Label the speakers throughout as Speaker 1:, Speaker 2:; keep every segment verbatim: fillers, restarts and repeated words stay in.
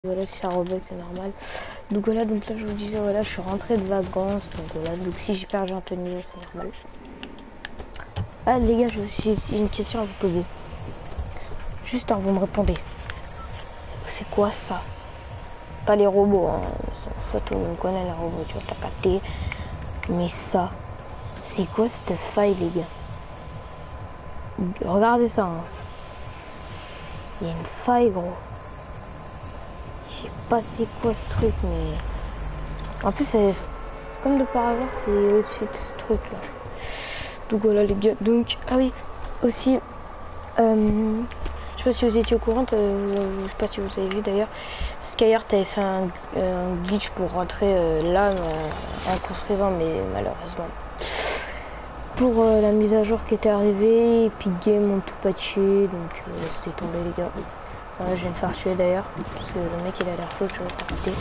Speaker 1: Voilà, si ça rebug, c'est normal. Donc voilà, donc là je vous disais, voilà, je suis rentrée de vacances. Donc voilà, donc si j'ai perdu Anthony, c'est normal. Ah les gars, j'ai une question à vous poser. Juste, hein, vous me répondez. C'est quoi ça? Pas les robots, hein. Ça, ça tout le monde connaît les robots, tu vois, t'as capté. Mais ça, c'est quoi cette faille, les gars? Regardez ça, hein. Il y a une faille, gros. Je sais pas c'est quoi ce truc, mais... En plus, c'est comme de par hasard, c'est au-dessus de ce truc là. Donc voilà les gars, donc, ah oui, aussi, euh, je sais pas si vous étiez au courant, euh, je sais pas si vous avez vu d'ailleurs, Skyheart avait fait un, un glitch pour rentrer euh, là, euh, en construisant, mais malheureusement. Pour euh, la mise à jour qui était arrivée, Epic Games ont tout patché, donc euh, c'était tombé les gars. Voilà, je viens de faire tuer d'ailleurs, parce que le mec il a l'air faux, je vais pas.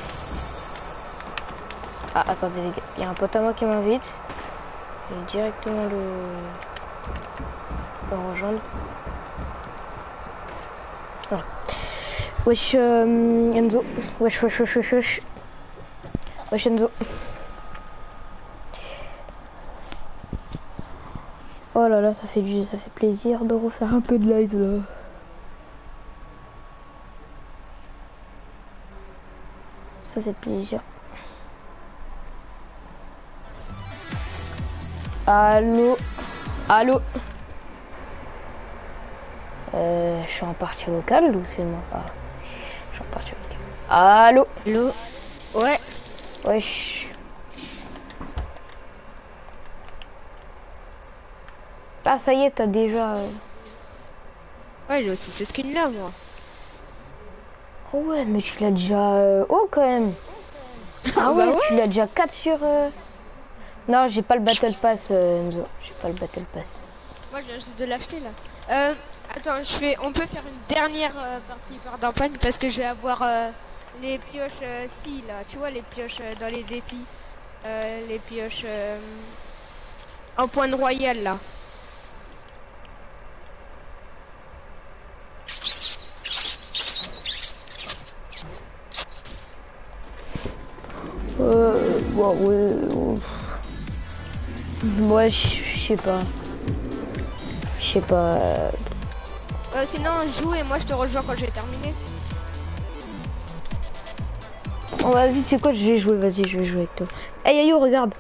Speaker 1: Ah, attendez les gars, il y a un pote à moi qui m'invite. Je vais directement le, le rejoindre. Voilà. Wesh euh, Enzo. Wesh wesh wesh wesh wesh. Wesh Enzo. Oh là là, ça fait du, ça fait plaisir de refaire un peu de live là. Ça fait plaisir. Allô. Allô. Euh, je suis en partie locale ou c'est moi? Ah, je suis en partie locale. Allô.
Speaker 2: Allô. Ouais.
Speaker 1: Wesh. Ah ça y est, t'as déjà...
Speaker 2: Ouais, j'ai aussi ce skin là moi.
Speaker 1: Oh ouais, mais tu l'as déjà euh, haut quand même. Ah ouais,
Speaker 2: bah ouais.
Speaker 1: Tu l'as déjà quatre sur... Euh... Non, j'ai pas le Battle Pass, euh, Enzo. J'ai pas le Battle Pass.
Speaker 2: Moi, je viens juste de l'acheter là. Euh, attends, je fais... On peut faire une dernière euh, partie phare d'Ampagne parce que je vais avoir euh, les pioches euh, si là. Tu vois les pioches euh, dans les défis. Euh, les pioches euh, en point de royal là.
Speaker 1: Euh... Bon, ouais... Moi, je sais pas. Je sais pas... Euh...
Speaker 2: Euh, sinon, joue et moi je te rejoins quand j'ai terminé.
Speaker 1: Oh, vas-y, c'est quoi? Je vais jouer, vas-y, je vais jouer avec toi. Hey, Ayo, regarde.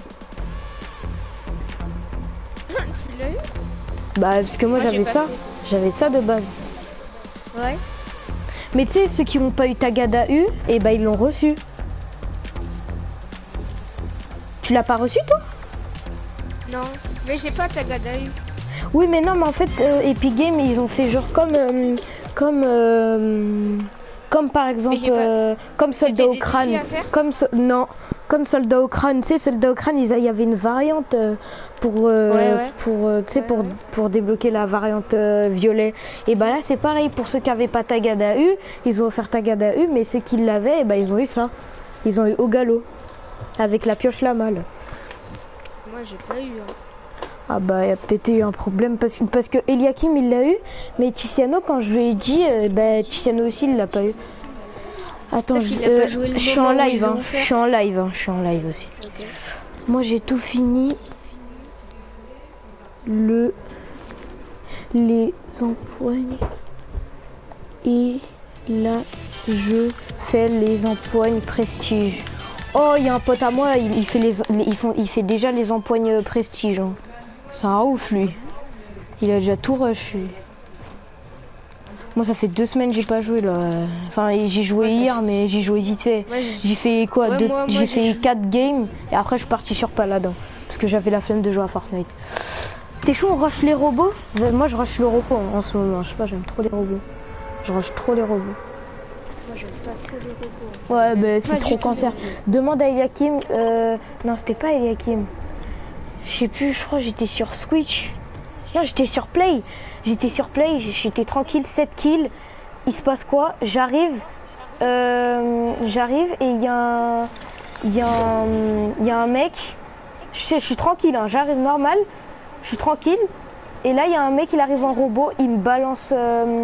Speaker 2: Tu l'as eu?
Speaker 1: Bah, parce que moi, moi j'avais ça. J'avais ça de base.
Speaker 2: Ouais.
Speaker 1: Mais tu sais, ceux qui n'ont pas eu Tagada U, et bah, ils l'ont reçu. Tu l'as pas reçu, toi?
Speaker 2: Non, mais j'ai pas Tagada U.
Speaker 1: Oui, mais non, mais en fait, euh, Epic Games, ils ont fait genre comme... Euh, comme... Euh, comme par exemple... Euh, comme Soldat au crâne. Comme... So non, comme Soldat au crâne. Tu sais, Soldat au crâne, il y avait une variante euh, pour... Euh,
Speaker 2: ouais, ouais.
Speaker 1: Pour, euh, tu sais,
Speaker 2: ouais,
Speaker 1: pour,
Speaker 2: ouais.
Speaker 1: pour débloquer la variante euh, violet. Et bah là, c'est pareil. Pour ceux qui n'avaient pas Tagada U, ils ont offert Tagada U, mais ceux qui l'avaient, bah, ils ont eu ça. Ils ont eu au galop. Avec la pioche la malle.
Speaker 2: Moi, j'ai pas eu... Hein.
Speaker 1: Ah bah il y a peut-être eu un problème parce que, parce que Eliakim il l'a eu, mais Tiziano quand je lui ai dit, euh, bah Tiziano aussi il l'a pas eu. Attends, je, euh, je suis en live, hein, je suis en live, hein, je suis en live aussi. Okay. Moi j'ai tout fini. Le... Les empoignes. Et là je fais les empoignes prestige. Oh il y a un pote à moi, il, il fait les, il, font, il fait déjà les empoignes prestige. Hein. C'est un ouf lui. Il a déjà tout rush. Moi ça fait deux semaines que j'ai pas joué là. Enfin j'ai joué ouais, hier fait... mais j'ai joué vite fait. Ouais, j'ai fait quoi ouais, J'ai fait quatre games et après je suis parti sur Paladin. Parce que j'avais la flemme de jouer à Fortnite. T'es chaud on rush les robots? Moi je rush le robot en, en ce moment. Je sais pas, j'aime trop les robots. Je rush trop les robots.
Speaker 2: Moi j'aime pas trop les robots.
Speaker 1: Ouais bah c'est trop cancer. Demande à Eliakim. Euh... Non c'était pas Eliakim. Je sais plus, je crois que j'étais sur Switch. Non, j'étais sur Play. J'étais sur Play, j'étais tranquille, sept kills. Il se passe quoi? J'arrive. Euh, J'arrive et il y a un. Il y, y a un mec. Je, je suis tranquille, hein, j'arrive normal. Je suis tranquille. Et là, il y a un mec, il arrive en robot. Il me balance. Euh,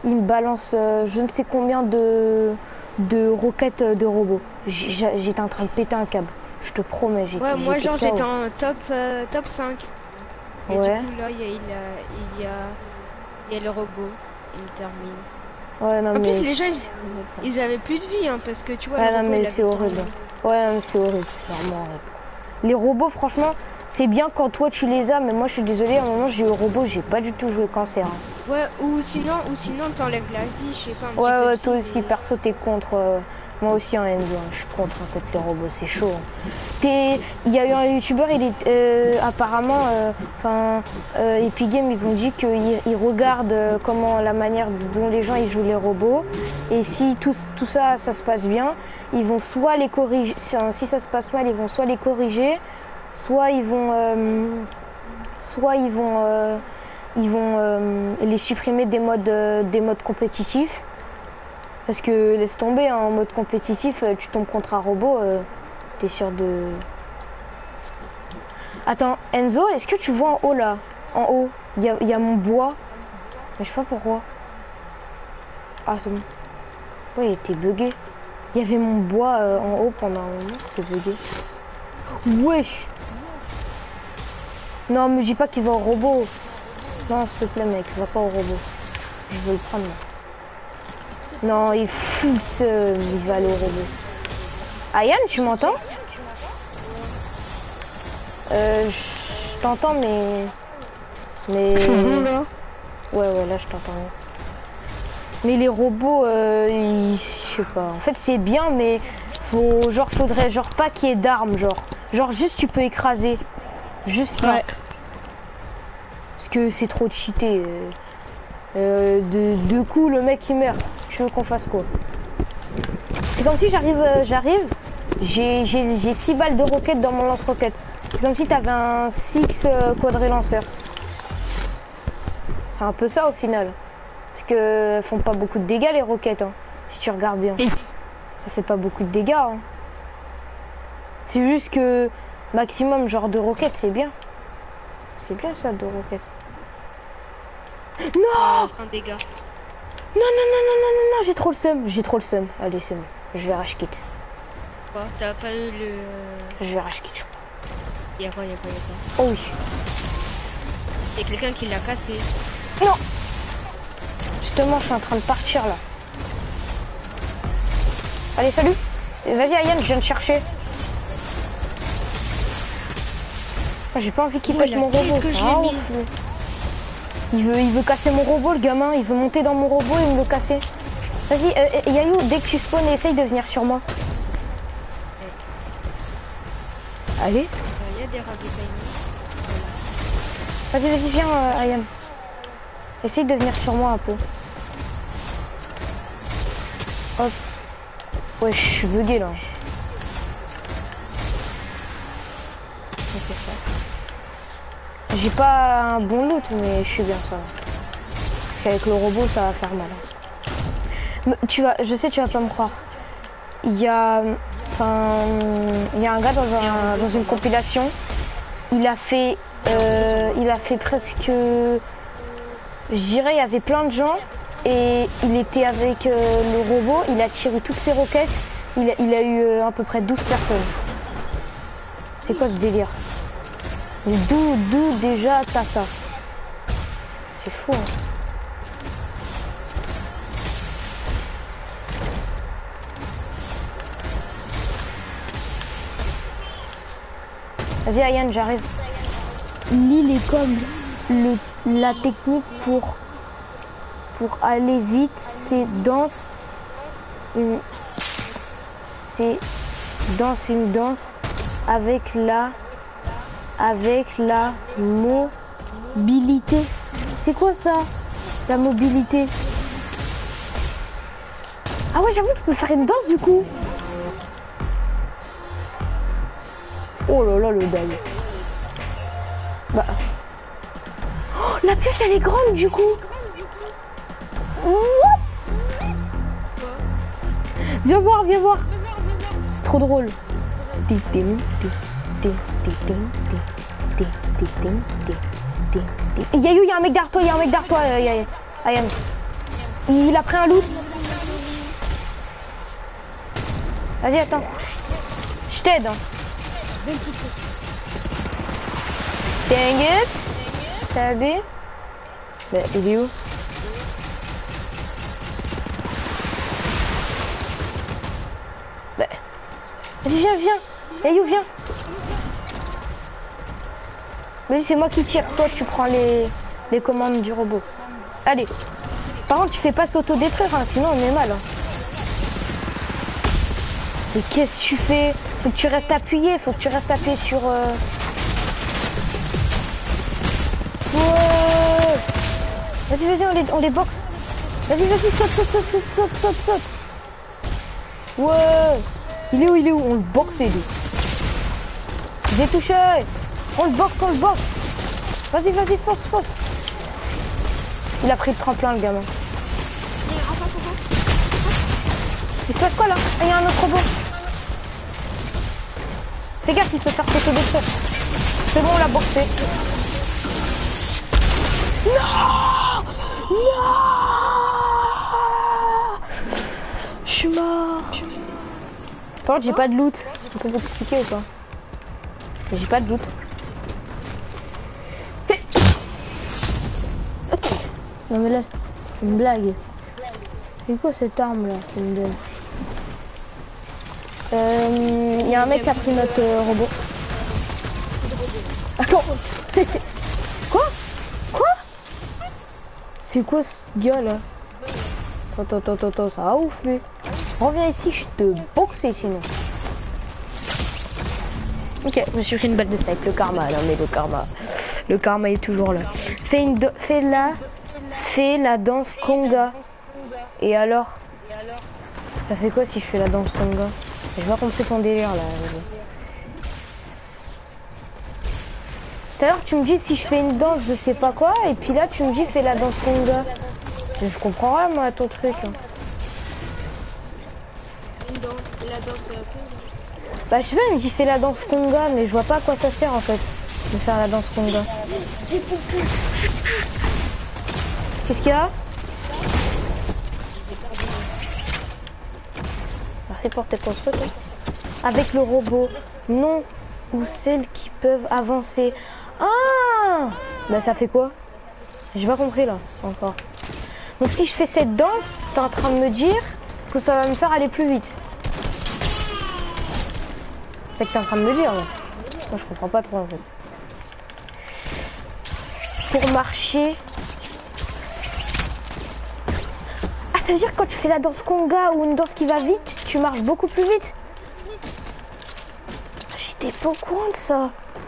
Speaker 1: il me balance euh, je ne sais combien de, de roquettes de robots. J'étais en train de péter un câble. Je te promets, j'étais.
Speaker 2: Ouais, moi genre
Speaker 1: K O.
Speaker 2: j'étais en top euh, top cinq. Et
Speaker 1: Ouais.
Speaker 2: du coup là il y a, il y a, il y a, il y a le robot. Il me termine.
Speaker 1: Ouais, non,
Speaker 2: En
Speaker 1: mais...
Speaker 2: plus les gens ils, ils avaient plus de vie hein, parce que tu vois.
Speaker 1: Ah
Speaker 2: le
Speaker 1: non
Speaker 2: robot,
Speaker 1: mais
Speaker 2: il
Speaker 1: c'est
Speaker 2: avait
Speaker 1: horrible.
Speaker 2: tant-
Speaker 1: Ouais, non, mais c'est horrible, c'est vraiment horrible. Les robots, franchement, c'est bien quand toi tu les as, mais moi je suis désolée, à un moment j'ai eu le robot, j'ai pas du tout joué cancer. Hein.
Speaker 2: Ouais, ou sinon, ou sinon t'enlèves la vie, je sais pas. Un
Speaker 1: Ouais,
Speaker 2: petit
Speaker 1: ouais,
Speaker 2: peu
Speaker 1: toi
Speaker 2: de
Speaker 1: aussi,
Speaker 2: vie,
Speaker 1: perso, t'es contre. euh, Moi aussi en Enzo, hein, je suis contre en fait les robots, c'est chaud. Hein. Il y a eu un youtubeur, il est euh, apparemment, enfin, euh, Epic Games, ils ont dit qu'ils ils regardent euh, comment la manière dont les gens ils jouent les robots, et si tout, tout ça, ça se passe bien, ils vont soit les corriger, si, si ça se passe mal, ils vont soit les corriger, soit ils vont, euh, soit ils vont, euh, ils vont euh, les supprimer des modes, euh, des modes compétitifs. Parce que laisse tomber, hein, en mode compétitif, tu tombes contre un robot, euh, t'es sûr de... Attends, Enzo, est-ce que tu vois en haut là? En haut, il y a, y a mon bois. Mais je sais pas pourquoi. Ah, c'est bon. Ouais, il était bugué. Il y avait mon bois euh, en haut pendant un moment, c'était bugué. Wesh! Non, mais dis pas qu'il va au robot. Non, s'il te plaît, mec, va pas au robot. Je veux le prendre, là. Non, il fout ce... Il va aller au robot. Ayan, tu m'entends? Euh, je t'entends, mais... Mais... Ouais, ouais, là, je t'entends. Mais les robots, euh, ils... je sais pas. En fait, c'est bien, mais... Faut... Genre, faudrait genre pas qu'il y ait d'armes, genre. Genre, juste, tu peux écraser. Juste pas.
Speaker 2: Ouais.
Speaker 1: Parce que c'est trop cheaté. Euh, de deux coups, le mec, il meurt. Tu veux qu'on fasse quoi? C'est comme si j'arrive, euh, j'arrive, j'ai six balles de roquettes dans mon lance-roquette. C'est comme si tu avais un six euh, quadré lanceur. C'est un peu ça au final. Parce que elles font pas beaucoup de dégâts les roquettes, hein, si tu regardes bien. Ça fait pas beaucoup de dégâts. Hein. C'est juste que maximum genre de roquettes, c'est bien. C'est bien ça de roquettes. Non,
Speaker 2: un dégât.
Speaker 1: Non, non, non, non, non, non, non, j'ai trop le seum, j'ai trop le seum. Allez, c'est bon, je vais rage kit.
Speaker 2: Quoi? T'as pas eu le...
Speaker 1: Je vais rage kit, je crois.
Speaker 2: Y'a pas, y'a pas, y'a pas.
Speaker 1: Oh oui.
Speaker 2: Y'a quelqu'un qui l'a cassé.
Speaker 1: Non. Justement, je suis en train de partir, là. Allez, salut. Vas-y, Ayan, je viens de chercher. J'ai pas envie qu'il pète mon robot. Ah, ouf. Il veut, il veut casser mon robot, le gamin. Il veut monter dans mon robot et me le casser. Vas-y, euh, Yayou, dès que tu spawns, essaye de venir sur moi. Allez.
Speaker 2: Il y a des ravitaillements.
Speaker 1: Vas-y, vas-y, viens, euh, Ayan. Essaye de venir sur moi un peu. Hop. Ouais, je suis bugué là. J'ai pas un bon loot, mais je suis bien ça. Parce qu'avec le robot, ça va faire mal. Mais tu vas, je sais, tu vas pas me croire. Il y a, enfin, il y a un gars dans, un, dans une compilation. Il a fait, euh, il a fait presque, je dirais, il y avait plein de gens et il était avec euh, le robot. Il a tiré toutes ses roquettes. Il a, il a eu euh, à peu près douze personnes. C'est quoi ce délire? D'où, d'où déjà t'as ça? C'est fou, hein. Vas-y, Ayan, j'arrive. L'île est comme le, la technique pour, pour aller vite, c'est danse une, c'est danse une danse avec la avec la mobilité. C'est quoi ça? La mobilité. Ah ouais, j'avoue, tu peux faire une danse du coup. Oh là là, le dingue. Bah. Oh, la pioche, elle est grande du coup. What? Viens voir, viens voir. C'est trop drôle. Yayou, il y a un mec derrière toi, il y a un mec derrière toi, Ayam. Il Il a pris un loot. Vas-y, attends. Je t'aide. Hein. Dang it. Salut. Bah, il est où? Bah. Vas-y, viens, viens. Yayou, viens. Vas-y, c'est moi qui tire. Toi, tu prends les, les commandes du robot. Allez. Par contre, tu fais pas s'auto-détruire, hein, sinon on est mal. Hein. Mais qu'est-ce que tu fais? Faut que tu restes appuyé, faut que tu restes appuyé sur... Euh... Ouais. Vas-y, vas-y, on les, on les boxe. Vas-y, vas-y, saute, saute, saute, saute, saute, saute, saute. Ouais. Il est où, il est où? On le boxe, il est où? J'ai touché. On le boxe, on le boxe. Vas-y, vas-y, force, force. Il a pris le tremplin, le gamin. Il se passe quoi là? Il y a un autre robot. Fais gaffe, il peut faire sauter des choses. C'est bon, on l'a boxé. Non! Non! Je suis mort. Par contre, j'ai pas de loot. On peut m'expliquer ou pas? J'ai pas de loot. Non mais là, c'est une blague. C'est quoi cette arme là? C'est une blague. Euh, il y a un mec qui a pris notre euh, robot. Attends. Quoi? Quoi? C'est quoi ce gars là? Attends, attends, attends, attends, ça va ouf lui. Reviens ici, je te boxe sinon. Ok, je me suis pris une balle de snipe, le karma, non mais le karma. Le karma est toujours là. Fais une fais la fais la danse conga. Et alors? Ça fait quoi si je fais la danse conga? Je vois qu'on fait ton délire là. Tout à l'heure tu me dis si je fais une danse je sais pas quoi et puis là tu me dis fais la danse conga. Je comprends rien moi ton truc. Hein.
Speaker 2: Une danse, la danse conga.
Speaker 1: Bah je sais pas, il me dit fais la danse conga mais je vois pas à quoi ça sert en fait de faire la danse conga. Qu'est-ce qu'il y a? Merci pour tes constructs. Avec le robot, non, ou celles qui peuvent avancer. Ah! Bah ça fait quoi? J'ai pas compris là, encore. Donc si je fais cette danse, t'es en train de me dire que ça va me faire aller plus vite. C'est que t'es en train de me dire, là. Moi je comprends pas trop en fait. Pour marcher... Ah ça veut dire que quand tu fais la danse conga ou une danse qui va vite, tu marches beaucoup plus vite. J'étais pas au courant de ça.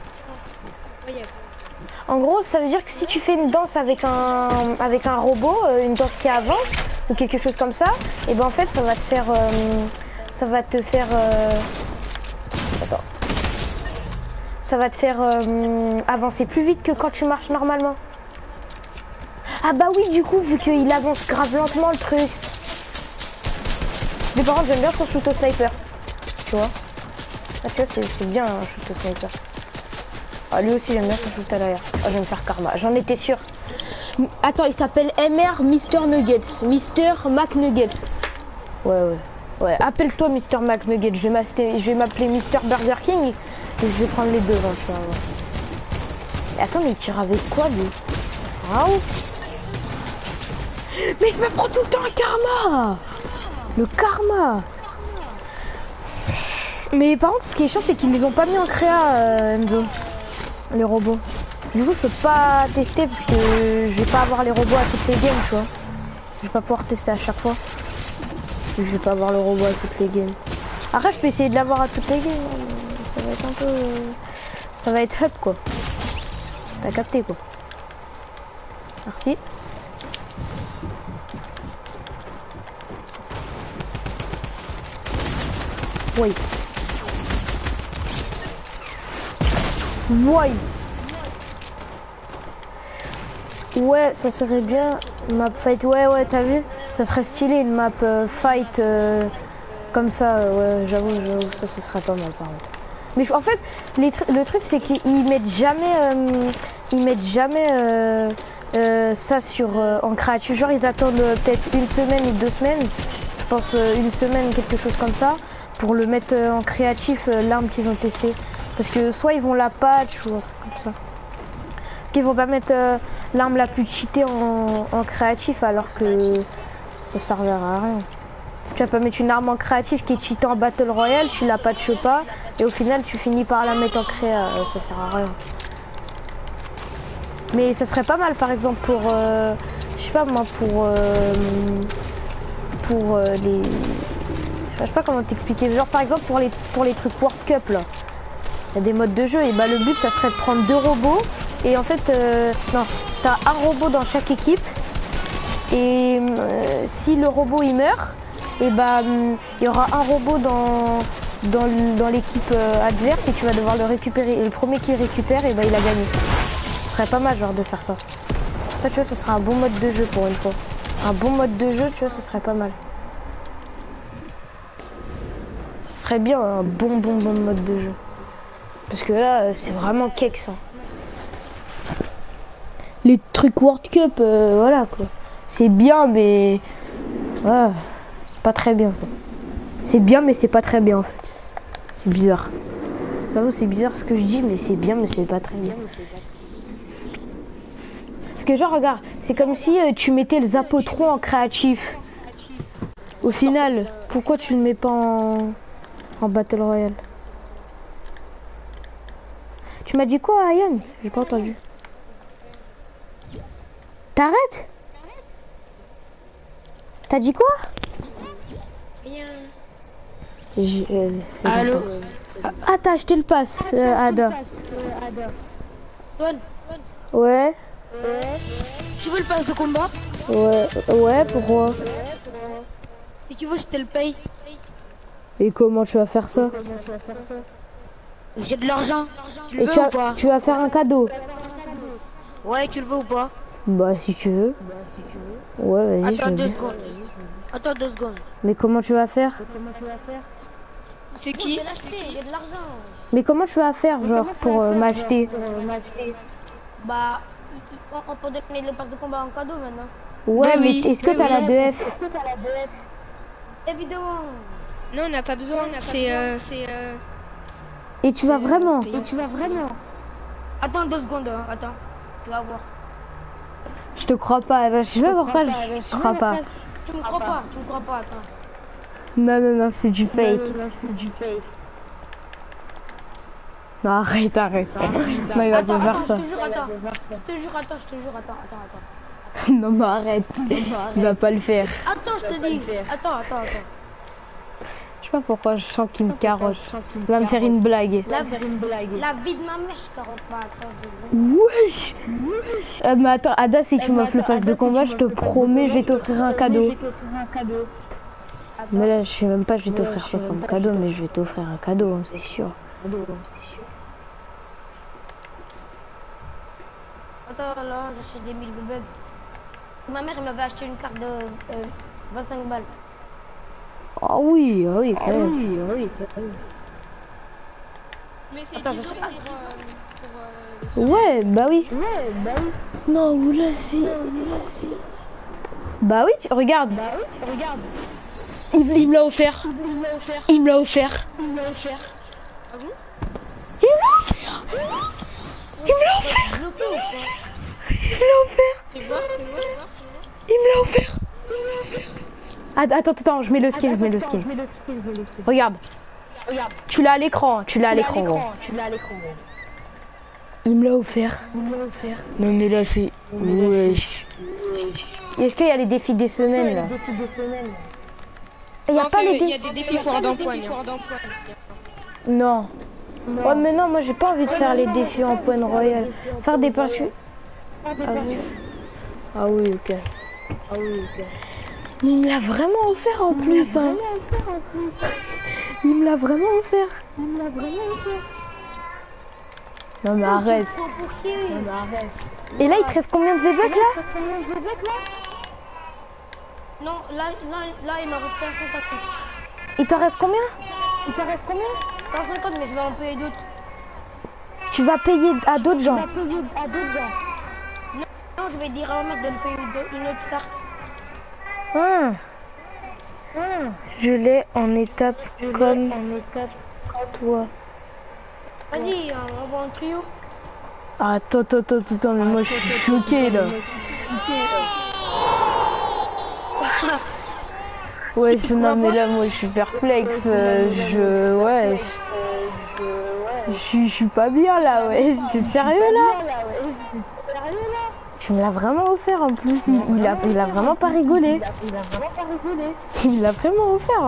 Speaker 1: En gros, ça veut dire que si tu fais une danse avec un avec un robot, euh, une danse qui avance ou quelque chose comme ça, et ben en fait ça va te faire euh, ça va te faire euh... Attends. Ça va te faire euh, avancer plus vite que quand tu marches normalement. Ah bah oui, du coup, vu qu'il avance grave lentement le truc. Mais par contre, j'aime bien son shoot au sniper. Tu vois? Ah, tu vois, c'est bien un shoot au sniper. Ah, lui aussi, j'aime bien son shoot à l'arrière. Ah, je vais me faire karma. J'en étais sûr. Attends, il s'appelle M R Mister Nuggets. Mister McNuggets. Ouais, ouais. Ouais, appelle-toi Mister McNuggets. Je vais m'appeler Mister Burger King. Et je vais prendre les deux, hein, tu vois. Et attends, mais il tire avec quoi, lui? Ah, mais je me prends tout le temps un karma. Le karma. Mais par contre ce qui est chiant c'est qu'ils les ont pas mis en créa euh, Enzo. Les robots. Du coup je peux pas tester parce que je vais pas avoir les robots à toutes les games tu vois. Je vais pas pouvoir tester à chaque fois. Je vais pas avoir le robot à toutes les games. Après je peux essayer de l'avoir à toutes les games. Ça va être un peu... Ça va être hub quoi. T'as capté quoi. Merci. Oui. Oui. Ouais, ça serait bien. Map fight. Ouais, ouais, t'as vu? Ça serait stylé une map euh, fight euh, comme ça. Euh, ouais, j'avoue, j'avoue, ça, ce serait pas mal par contre. Mais en fait, les tr le truc, c'est qu'ils mettent jamais, euh, ils mettent jamais euh, euh, ça sur euh, en créatif. Genre ils attendent euh, peut-être une semaine ou deux semaines. Je pense euh, une semaine, quelque chose comme ça, pour le mettre euh, en créatif, euh, l'arme qu'ils ont testé. Parce que soit ils vont la patch ou un truc comme ça. Parce qu'ils vont pas mettre euh, l'arme la plus cheatée en, en créatif alors que ça servira à rien. Tu vas pas mettre une arme en créatif qui est cheatée en Battle Royale, tu la patches pas et au final tu finis par la mettre en créa, euh, ça sert à rien. Mais ça serait pas mal par exemple pour, euh, je sais pas moi, pour, euh, pour euh, les... Je sais pas comment t'expliquer, genre par exemple pour les, pour les trucs World Cup là. Il y a des modes de jeu et bah le but ça serait de prendre deux robots et en fait, euh, non, t'as un robot dans chaque équipe et euh, si le robot il meurt, et bah il y aura un robot dans, dans, dans l'équipe euh, adverse et tu vas devoir le récupérer. Et le premier qui récupère, et bah il a gagné. Ce serait pas mal genre de faire ça. Ça tu vois, ce serait un bon mode de jeu pour une fois. Un bon mode de jeu, tu vois, ce serait pas mal. Ce serait bien un bon bon bon mode de jeu. Parce que là, c'est vraiment cake ça. Les trucs World Cup, euh, voilà quoi. C'est bien mais... Ouais. Pas très bien. C'est bien mais c'est pas très bien en fait. C'est bizarre. J'avoue c'est bizarre ce que je dis mais c'est bien mais c'est pas très bien. Parce que genre regarde, c'est comme si euh, tu mettais le Zapotron en créatif. Au final, pourquoi tu le mets pas en, en Battle Royale? Tu m'as dit quoi Ayane? J'ai pas entendu. T'arrêtes? T'as dit quoi? Euh,
Speaker 3: Allô.
Speaker 1: Ah t'as acheté le pass euh, Ada.
Speaker 3: Swan.
Speaker 1: Ouais.
Speaker 3: Tu veux le pass de combat?
Speaker 1: Ouais. Ouais pourquoi?
Speaker 3: Si tu veux je te le paye.
Speaker 1: Et comment tu vas faire ça?
Speaker 3: J'ai de l'argent. Tu le
Speaker 1: Et
Speaker 3: veux
Speaker 1: tu,
Speaker 3: ou
Speaker 1: as,
Speaker 3: pas?
Speaker 1: tu vas faire un cadeau?
Speaker 3: Ouais, tu le veux ou pas?
Speaker 1: Bah si tu veux. Ouais vas-y.
Speaker 3: Attends deux secondes. Attends deux secondes.
Speaker 1: Mais comment tu vas faire?
Speaker 2: C'est qui?
Speaker 3: J'ai de l'argent.
Speaker 1: Mais comment tu vas faire genre pour euh, m'acheter?
Speaker 3: Bah, il- il- on, on peut donner le pass de combat en cadeau maintenant.
Speaker 1: Ouais
Speaker 2: Bah
Speaker 1: mais
Speaker 2: oui,
Speaker 1: est-ce que
Speaker 2: oui,
Speaker 1: t'as la
Speaker 2: oui.
Speaker 1: deux F?
Speaker 3: Évidemment.
Speaker 2: Non, on n'a pas besoin. C'est euh, c'est euh,
Speaker 1: Et tu vas vraiment?
Speaker 3: tu vas vraiment. Attends deux secondes, hein. Attends. Tu vas voir.
Speaker 1: Je te crois pas. Je sais pas pourquoi je te crois pas.
Speaker 3: Tu me crois pas, tu me crois pas, attends.
Speaker 1: Non non non c'est du fake. Non arrête arrête. Non il va
Speaker 3: Attends,
Speaker 1: pas faire
Speaker 3: attends,
Speaker 1: ça.
Speaker 3: je te jure, attends. Je te jure, attends, je te jure, attends, attends, attends.
Speaker 1: Non mais arrête. Il va pas le faire.
Speaker 3: Attends, je te dis. Attends, attends, attends.
Speaker 1: Je sais pas pourquoi je sens qu'il me carotte. Il va me faire une blague.
Speaker 3: La, la vie de ma mère, je carotte pas. Attends, deux secondes.
Speaker 1: Wesh. Euh, mais attends, Ada, si tu m'offres le pass de combat, je te promets, je vais t'offrir un cadeau. Mais là, je sais même pas, je vais t'offrir quoi comme cadeau, mais je vais t'offrir un cadeau, hein, c'est sûr.
Speaker 3: Attends, là, j'achète des mille bugs. Ma mère, elle m'avait acheté une carte de euh, vingt-cinq balles.
Speaker 1: Ah oui, ah oui, quand même.
Speaker 2: mais c'est
Speaker 3: Attends,
Speaker 2: dix
Speaker 3: je
Speaker 2: euros
Speaker 3: sais
Speaker 2: pour, euh, pour, euh,
Speaker 1: Ouais, bah oui. Non, oula, c'est... Bah oui, tu regardes. Il, il me l'a offert. Il me l'a offert.
Speaker 2: Ah bon?
Speaker 1: Il me l'a offert. Il me l'a offert. Il me l'a offert.
Speaker 2: Fais voir, fais voir, fais voir.
Speaker 1: Il me l'a offert. Attends, attends, attends, je mets le skin, je mets le skin. Regarde. Tu l'as à l'écran, tu l'as à l'écran. gros. Il me l'a offert. Non mais là c'est... Wesh. Est-ce qu'il y a les défis des semaines là? Il y a
Speaker 2: Non,
Speaker 1: pas
Speaker 2: que
Speaker 1: les
Speaker 2: Il y a
Speaker 1: défis...
Speaker 2: des défis fort d'empoigne.
Speaker 1: Non. Ouais mais non, moi j'ai pas envie de faire les défis en point royal. Faire des parties... Ah oui. Ah oui, ok. Mais il me l'a vraiment offert en plus. Hein. Il me l'a vraiment offert. Non mais arrête. Et là il te reste combien de V-Bucks là?
Speaker 3: Non, là, là, là, il m'en reste cent cinquante.
Speaker 1: Il t'en reste combien?
Speaker 3: cent cinquante, mais je vais en payer d'autres.
Speaker 1: Tu vas payer à d'autres gens.
Speaker 3: Non, Non, je vais dire à ma mère de me payer une, une autre carte.
Speaker 1: Ah. Ah. Je l'ai en étape je comme en étape toi.
Speaker 3: Vas-y, on va en trio.
Speaker 1: Ah, attends, attends, attends, attends, mais moi je suis choqué là. Ouais, je, non mais là moi je suis perplexe, euh, je... ouais, je... Je, suis- je suis pas bien là, ouais, je suis sérieux là. Tu me l'as vraiment offert en plus, il, il, a, il a vraiment pas rigolé. Il l'a vraiment offert.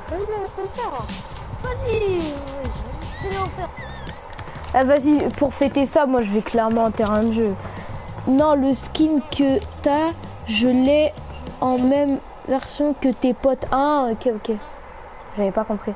Speaker 3: Vas-y, je vais en faire.
Speaker 1: Ah vas-y, pour fêter ça, moi je vais clairement en terrain de jeu. Non, le skin que t'as, je l'ai en même version que tes potes. Ah, ok, ok. J'avais pas compris.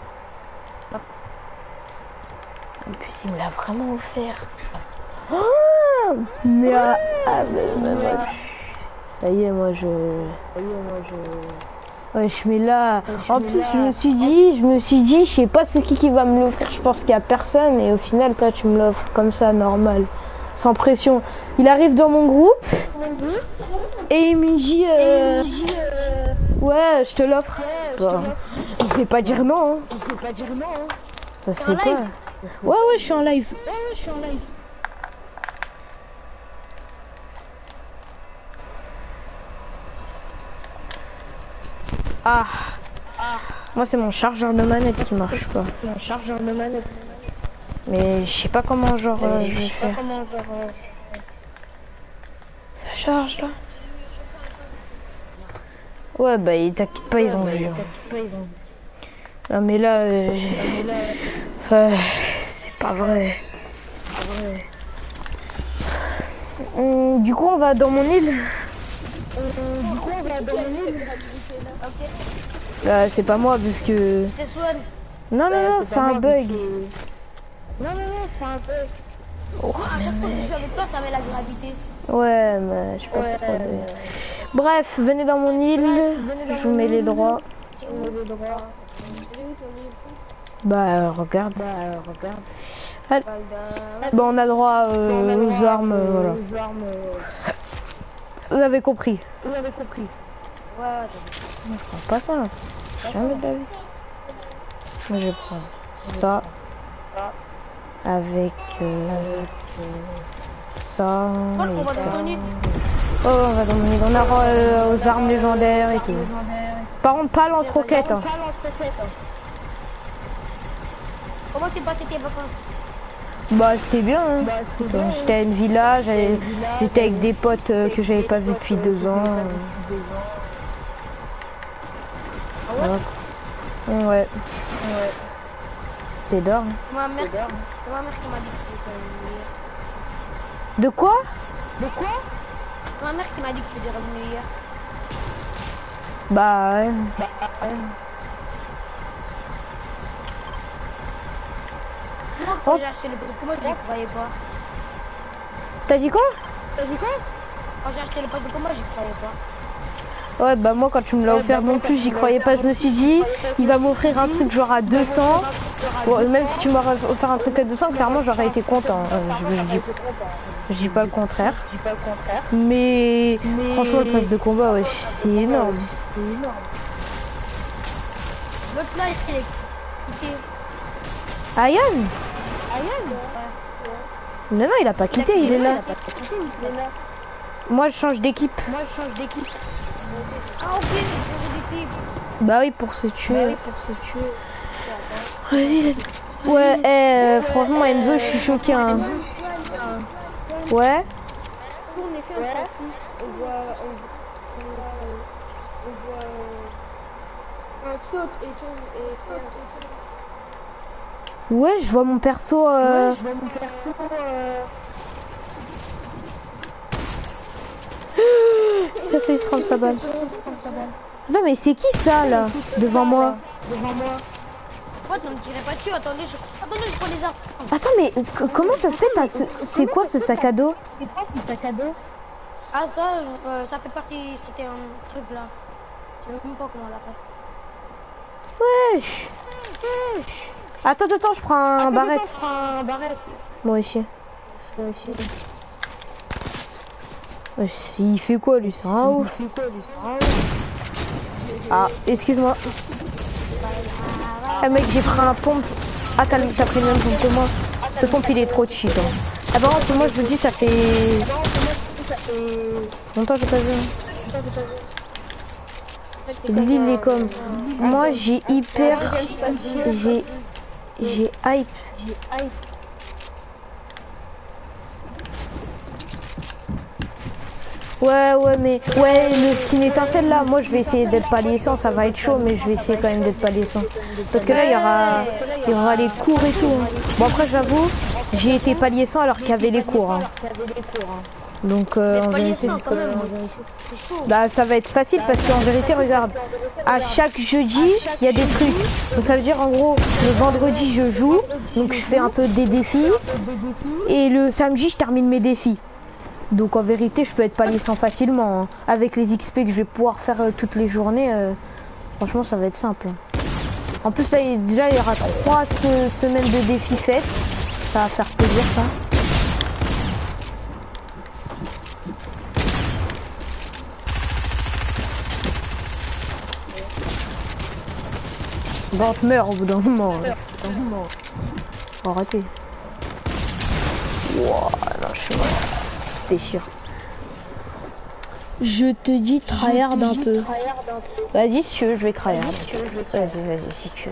Speaker 1: En plus, il me l'a vraiment offert. Oh, mais ah, ah, mais, mais, moi, je- ça y est, moi je... Ça y est, moi je... Ouais, je mets là. En plus, je me suis dit, je me suis dit, je sais pas c'est qui qui va me l'offrir. Je pense qu'il y a personne. Et au final, toi, tu me l'offres comme ça, normal, sans pression. Il arrive dans mon groupe et il me dit, euh, ouais, je te l'offre. Bon, je vais pas dire non. Hein. Je vais pas dire non. Hein. Ça se fait pas. Ouais, ouais, je suis en live. Ouais, ouais, je suis en live. Ah. Ah. Moi, c'est mon chargeur de manette qui marche pas. Mon chargeur de manette. Mais je sais pas comment genre euh, je vais faire. Comment, genre, euh... Ça charge là. Ouais, bah t'inquiète pas, ils ont vu. Hein. Non mais là, euh... euh, c'est pas vrai. vrai. Hum, du coup, on va dans mon île. Euh, du coup, on va dans mon île. Bah, c'est pas moi parce que.
Speaker 3: C'est Swan.
Speaker 1: Non, non, non, c'est un bug.
Speaker 3: Non, non, non, c'est un bug. Oh, à chaque fois que je suis avec toi, ça met la gravité.
Speaker 1: Ouais, mais je sais pas ouais, pourquoi. De... Bref, venez dans mon île. Ouais, je vous mets les droits. Je vous mets les droits. Bah, regarde. Bah, regarde. Allez. Bon, on a droit euh, on a aux armes. Euh, voilà. Aux armes euh... Vous avez compris. Vous avez compris. Ouais, ouais, je prends pas ça. Jamais de la vie. Moi, je prends ça. Avec euh, ça.
Speaker 3: Oh, on va dans ton île.
Speaker 1: Oh, on va dans mon île. On a droit euh, aux armes légendaires et tout. Par contre, pas lance-roquette. Hein.
Speaker 3: Comment t'es passé tes vacances?
Speaker 1: Bah, c'était bien. Hein. Bah, j'étais à une villa, j'étais avec des potes euh, que j'avais pas vu depuis deux ans. Ah ouais? Ouais. Ouais. C'était d'or.
Speaker 3: Ma mère, c'est ma mère qui m'a dit que tu étais revenu hier.
Speaker 1: De quoi? De quoi?
Speaker 3: C'est ma mère qui m'a dit que tu étais revenu hier.
Speaker 1: Bah ouais. Bah ouais.
Speaker 3: Moi, quand oh. j'ai acheté le poste de combat, j'y croyais pas.
Speaker 1: T'as dit quoi?
Speaker 3: T'as dit quoi? Quand j'ai acheté le poste de combat, j'y croyais pas.
Speaker 1: Ouais, bah moi quand tu me l'as ouais, offert bah, non plus, j'y croyais pas. Je me suis dit, il va m'offrir un truc genre à deux cents. Bon, même si tu m'aurais offert un truc à deux cents, clairement j'aurais été content. Euh, je, je, dis, je dis pas le contraire. Mais, Mais... franchement, le poste de combat, ouais, c'est énorme. C'est énorme.
Speaker 3: L'autre là, il est quitté.
Speaker 1: Ayan?
Speaker 3: Ayan?
Speaker 1: Non, non, il a pas quitté, il est là. Moi, je change d'équipe. Moi, je change d'équipe.
Speaker 3: Ah ok, j'ai d'équipe.
Speaker 1: Bah oui, pour se tuer. Bah oui, pour se tuer. Vas-y. Ouais, eh, franchement, Enzo, je suis choqué. Hein. Ouais.
Speaker 2: On est fait un trente-six. On voit, on voit, on voit euh, un saute et tout, et saute et tout.
Speaker 1: Ouais, je vois mon perso. Euh...
Speaker 3: Ouais, je vois mon perso. Euh...
Speaker 1: J'ai fait prendre sa balle. Non mais c'est qui ça là devant moi?
Speaker 3: Devant moi. Pourquoi tu ne me tirais pas dessus? Attendez, je... Attendez, je prends les armes.
Speaker 1: Attends mais comment ça se fait? Ce... C'est quoi ce sac à dos?
Speaker 3: C'est quoi ce sac à dos? Ah ça, euh, ça fait partie, c'était un truc là. Je sais même pas comment on l'appelle.
Speaker 1: Wesh. Wesh. Attends, attends, je prends un attends, barrette.
Speaker 3: Attends, je prends un barrette.
Speaker 1: Moi aussi.
Speaker 3: Moi aussi.
Speaker 1: Il fait quoi lui, c'est un ouf. Ah, excuse-moi. Ah mec, j'ai pris un pompe. Ah, t'as pris le même pompe que moi. Ce pompe il est trop cheap. Hein. Ah par contre, moi je vous dis, ça fait longtemps que j'ai pas vu. Lily il est comme. Moi j'ai hyper. J'ai. J'ai hype. Ouais, ouais, mais ouais, le skin étincelle là, moi je vais essayer d'être palier-cent, ça va être chaud, mais je vais essayer quand même d'être palier-cent. Parce que là, il y aura, il y aura les cours et tout. Hein. Bon, après, j'avoue, j'ai été palier-cent alors qu'il y avait les cours. Hein. Donc, euh, en vérité, bah, ça va être facile parce qu'en vérité, regarde, à chaque jeudi, il y a des trucs. Donc, ça veut dire en gros, le vendredi, je joue, donc je fais un peu des défis, et le samedi, je termine mes défis. Donc en vérité je peux être palier cent facilement hein. Avec les X P que je vais pouvoir faire euh, toutes les journées euh, franchement ça va être simple. En plus là il, déjà il y aura trois se semaines de défis faites. Ça va faire plaisir ça. Bon on te meurt au bout d'un moment. Hein. Faut arrêter. Wow, non, je suis mort. C'était sûr. Je te dis tryhard un peu. Vas-y si tu veux, je vais tryhard. Vas-y, vas-y si tu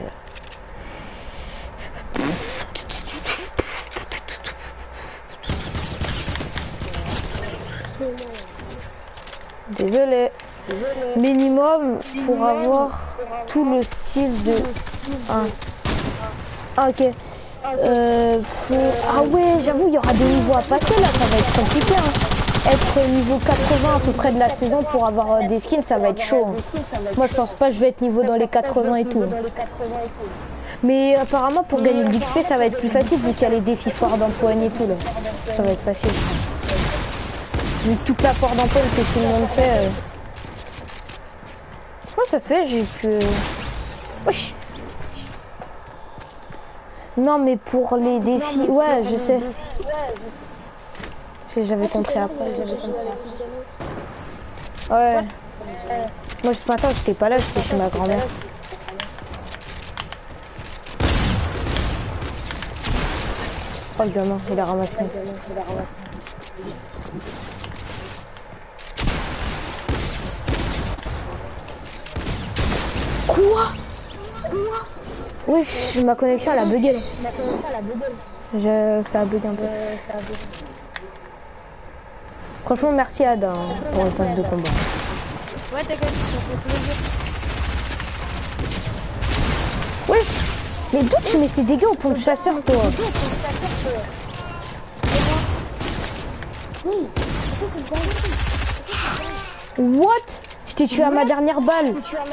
Speaker 1: veux. Désolé. Minimum pour avoir tout le style de un. Ah, ok. Euh, faut... Ah ouais, j'avoue, il y aura des niveaux à passer là, ça va être compliqué. Hein. Être niveau quatre-vingts à peu près de la saison pour avoir euh, des skins, ça va être chaud. Hein. Moi, je pense pas que je vais être niveau dans les quatre-vingts et tout. Mais apparemment, pour gagner de l'X P, ça va être plus facile vu qu'il y a les défis forts d'empoigne et tout là. Ça va être facile. Vu que toute la foire d'empoigne que tout le monde fait. Euh... Comment ça se fait? J'ai pu. Wesh. Non mais pour les défis, ouais je sais. J'avais compris après. Ouais. Moi ce matin j'étais pas là, j'étais chez ma grand-mère. Oh le gamin, il a ramassé. Quoi? Oui, ma connexion elle a bugué là. Je, ça a bugué un peu. Franchement, merci Ada hein, pour le pass de combat.
Speaker 3: Ouais, t'inquiète, ça fait plaisir.
Speaker 1: Wesh, mais d'où tu mets ces dégâts au pont de chasseur, toi? What? Je t'ai tué à ma dernière balle.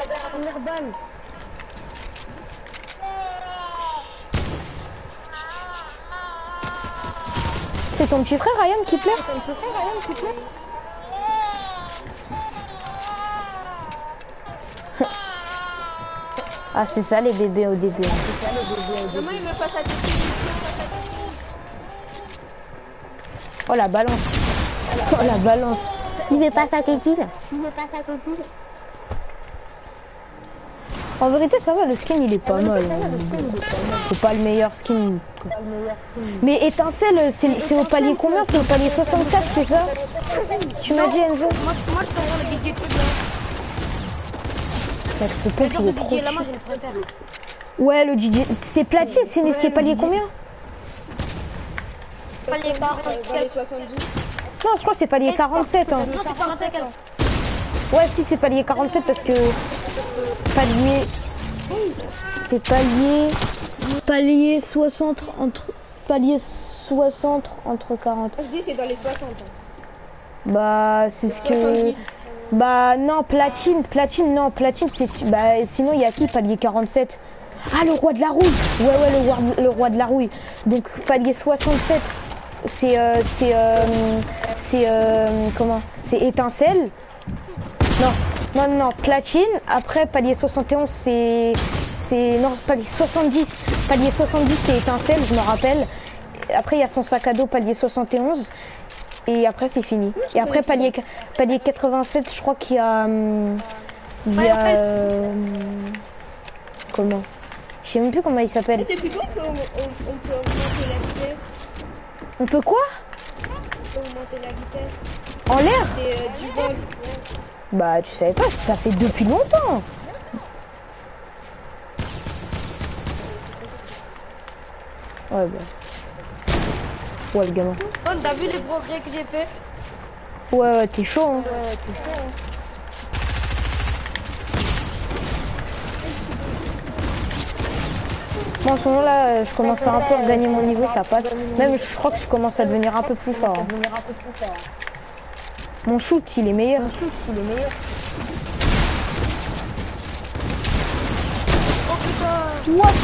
Speaker 1: C'est ton petit frère Ryan qui pleure? Ah c'est ça les bébés au début.
Speaker 2: Demain il me passe à dessus.
Speaker 1: Oh la balance. Oh la balance. Il veut pas sa copine. En vérité ça va, le skin il est pas mal. C'est pas le meilleur skin. Mais étincelle, c'est au palier combien? C'est au palier soixante-quatre, c'est ça? Tu m'as dit Enzo?
Speaker 3: Moi, moi je t'envoie le D J truc là.
Speaker 1: Mec, ce pompe il est trop
Speaker 3: là, moi, je le préfère.
Speaker 1: Ouais le D J, c'est platine, c'est palier combien?
Speaker 2: Palier quarante, dans les soixante-dix.
Speaker 1: Non je crois que c'est palier quarante-sept hein.
Speaker 3: Non, c'est quarante-cinq alors.
Speaker 1: Ouais si c'est palier quarante-sept parce que palier c'est palier palier soixante entre palier soixante entre quarante.
Speaker 2: Je dis c'est dans les soixante.
Speaker 1: Bah c'est ce que
Speaker 2: soixante-dix.
Speaker 1: Bah non platine platine non platine c'est bah sinon il y a qui palier quarante-sept? Ah le roi de la rouille. Ouais ouais le roi, le roi de la rouille. Donc palier soixante-sept c'est euh, c'est euh, c'est euh, comment? C'est étincelle. Non, non, non, platine. Après, palier soixante et onze, c'est... c'est non, palier soixante-dix. Palier soixante-dix, c'est étincelle, je me rappelle. Après, il y a son sac à dos, palier soixante et onze. et après c'est fini. Et après palier, palier quatre-vingt-sept, je crois qu'il y a... hum, il y a... euh, comment? Je sais même plus comment il s'appelle.
Speaker 2: Depuis quand on peut, on, on peut augmenter la vitesse?
Speaker 1: On peut quoi?
Speaker 2: On peut augmenter la vitesse.
Speaker 1: En l'air?
Speaker 2: C'est euh, du vol. Ouais.
Speaker 1: Bah tu savais pas, ça fait depuis longtemps. Ouais bah. Ouais le gamin.
Speaker 3: Oh, t'as vu les progrès que j'ai fait?
Speaker 1: Ouais ouais t'es chaud hein. Ouais, ouais, t'es chaud, hein. Moi en ce moment là je commence à un peu gagner mon niveau, ça passe. Même je crois que je commence à devenir un peu plus fort. Hein. Mon shoot il est meilleur. Mon shoot il est meilleur.
Speaker 3: Oh putain!
Speaker 1: What?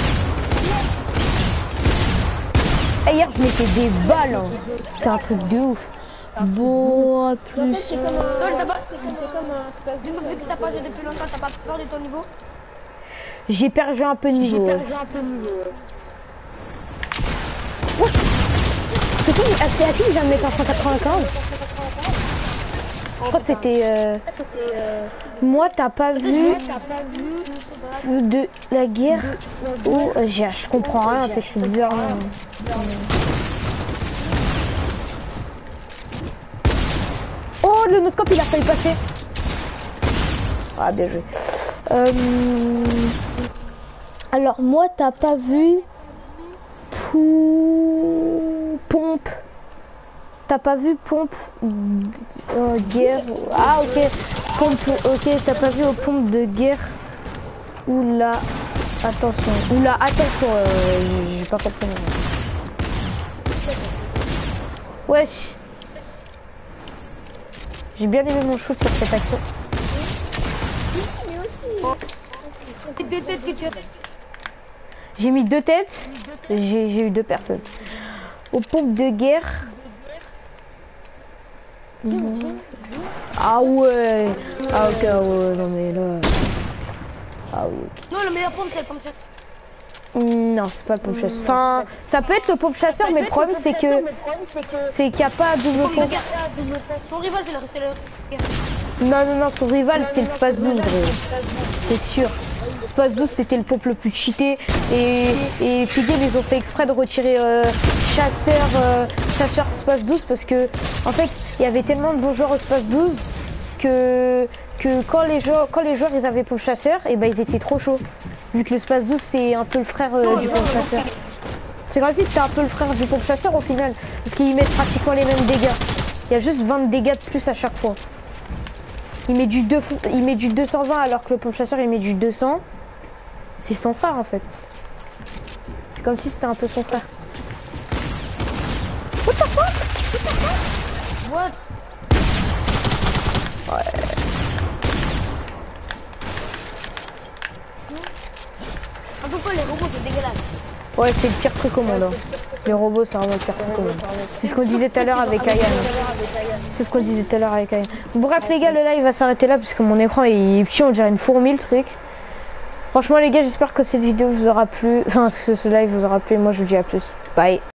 Speaker 1: Et hier je mettais des balles, hein. C'était un truc de ouf. Bon, plus.
Speaker 2: En fait, c'est comme un.
Speaker 3: Sol, t'as pas-
Speaker 2: C'est comme, c'est comme un espace de.
Speaker 3: Vu que t'as pas joué depuis longtemps, t'as pas peur de ton niveau?
Speaker 1: J'ai perdu un peu de niveau. Ouais. Oh, c'est qui, c'est à qui que j'ai de mettre en cent quatre-vingt-quinze? Je crois que c'était... Euh... Moi, t'as pas vu de la guerre où... Euh, je comprends rien, peut-être que je suis bizarre. Hein. Oh, le noscope, il a failli passer. Ah, bien joué. Euh... Alors, moi, t'as pas vu... Pou... Pompe. T'as pas vu pompe euh, guerre. Ah ok. Pompe. Ok, t'as pas vu aux pompes de guerre. Oula. Attention. Oula, attention. Euh, J'ai pas compris. Wesh. J'ai bien aimé mon shoot sur cette action.
Speaker 3: Deux têtes que tu as.
Speaker 1: J'ai mis deux têtes. J'ai eu deux personnes. Aux pompes de guerre. Mmh. Ah ouais. Ah ok, ouais, non mais là. Ah ouais.
Speaker 3: Non, le meilleur pompe c'est le pompe chasseur.
Speaker 1: Non, c'est pas le pompe chasseur. Enfin, ça peut être le pompe chasseur, mais le problème c'est que c'est qu'il n'y a pas double pompe.
Speaker 3: Son rival c'est le.
Speaker 1: Non, non, non, son rival c'est le Space douze, gros. C'est sûr. Space douze c'était le pompe le plus cheaté. Et, et Fidel ils ont fait exprès de retirer euh, chasseur, euh, chasseur Space douze parce que en fait il y avait tellement de bons joueurs au Space douze que, que quand, les joueurs, quand les joueurs ils avaient pompe chasseur, et ben ils étaient trop chauds. Vu que le Space douze c'est un peu le frère euh, du pompe chasseur. C'est comme si c'était un peu le frère du pompe chasseur au final. Parce qu'ils mettent pratiquement les mêmes dégâts. Il y a juste vingt dégâts de plus à chaque fois. Il met du, deux, il met du deux cent vingt alors que le pompe chasseur il met du deux cents. C'est son frère en fait. C'est comme si c'était un peu son frère. What the fuck? What the fuck?
Speaker 3: What?
Speaker 1: Ouais.
Speaker 3: En tout cas les robots c'est dégueulasse.
Speaker 1: Ouais, c'est le pire truc au monde. Hein. Les robots, c'est vraiment le pire truc au monde. C'est ce qu'on disait tout à l'heure avec Ayan. C'est ce qu'on disait tout à l'heure avec Ayan. Bref, les gars, le live va s'arrêter là parce que mon écran est petit, on dirait une fourmi le truc. Franchement, les gars, j'espère que cette vidéo vous aura plu. Enfin, que ce live vous aura plu. Moi, je vous dis à plus. Bye.